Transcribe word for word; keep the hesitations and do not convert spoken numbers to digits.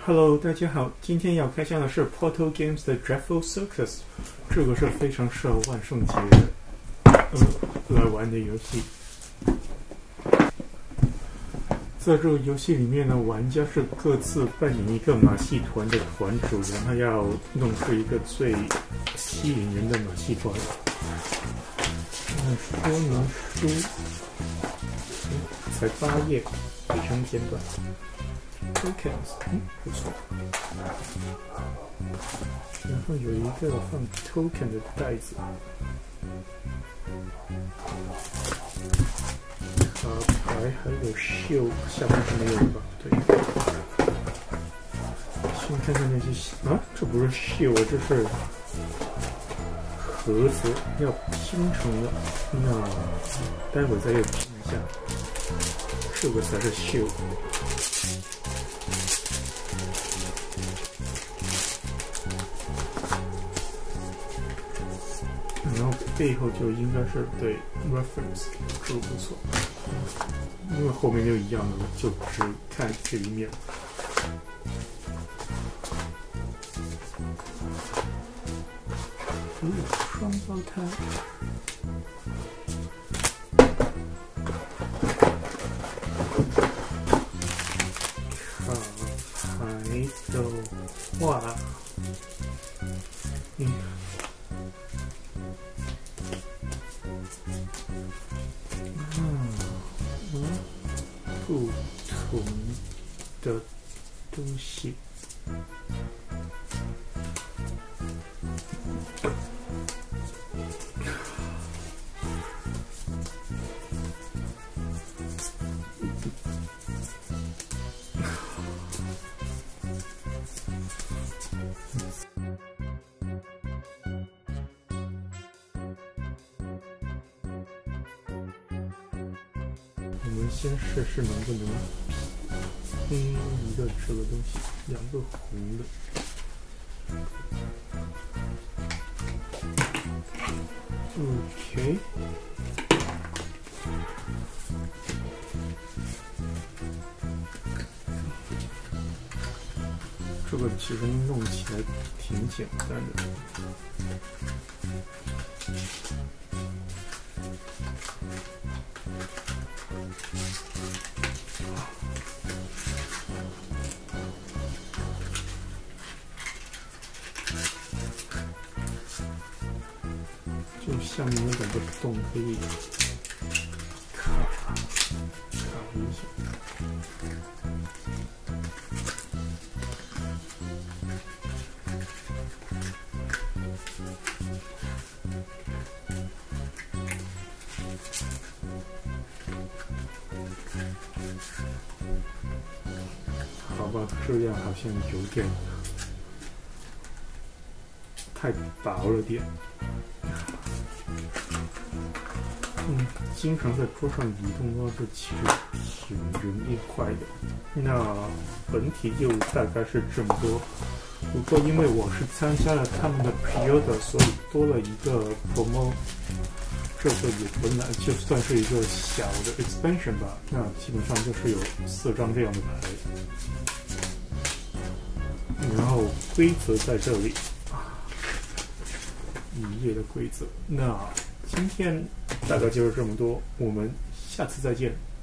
Hello， 大家好，今天要开箱的是 Portal Games 的 Dreadful Circus， 这个是非常适合万圣节呃来玩的游戏。在这个游戏里面呢，玩家是各自扮演一个马戏团的团主，然后要弄出一个最吸引人的马戏团。那说明书，嗯，才八页，非常简短。Tokens， 嗯，不错。然后有一个放 token 的袋子。卡牌还有秀，下面是没有吧？对。先看看那些啊，这不是秀啊，这是盒子要拼成的。那待会再要拼一下，这个才是秀。然后背后就应该是对 reference， 这个不错，因为后面就一样的，就只看这一面。嗯，双胞胎。卡牌的话，嗯。不同的东西，我们先试试能不能拼一个这个东西，两个红的。OK， 这个其实弄起来挺简单的。就下面有两个洞可以卡卡一下。好吧，这样好像有点太薄了点。嗯，经常在桌上移动的话，这其实挺容易坏的。那本体就大概是这么多。不过因为我是参加了他们的 pre-order， 所以多了一个 promo。这个也本来就算是一个小的 expansion 吧。那基本上就是有四张这样的牌，然后规则在这里，一页的规则。那今天大概就是这么多，我们下次再见。